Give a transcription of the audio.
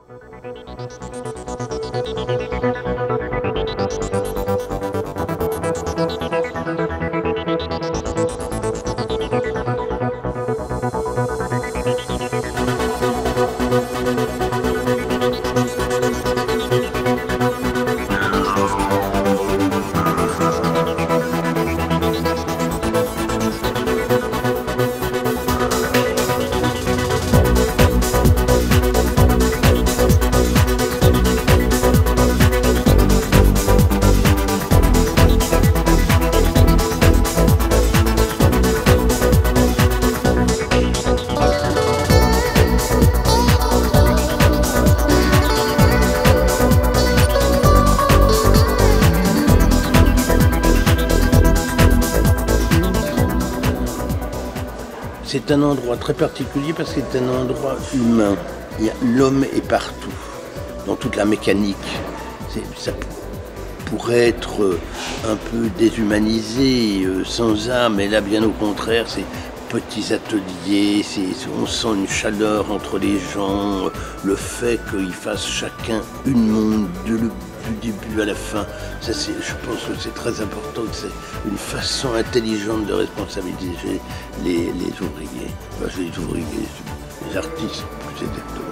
C'est un endroit très particulier parce que c'est un endroit humain. L'homme est partout, dans toute la mécanique. Ça pourrait être un peu déshumanisé, sans âme, mais là, bien au contraire, c'est petits ateliers, on sent une chaleur entre les gens, le fait qu'ils fassent chacun une montre du début à la fin. Ça, je pense que c'est très important, que c'est une façon intelligente de responsabiliser les ouvriers. Enfin, les ouvriers, les artistes, plus exactement.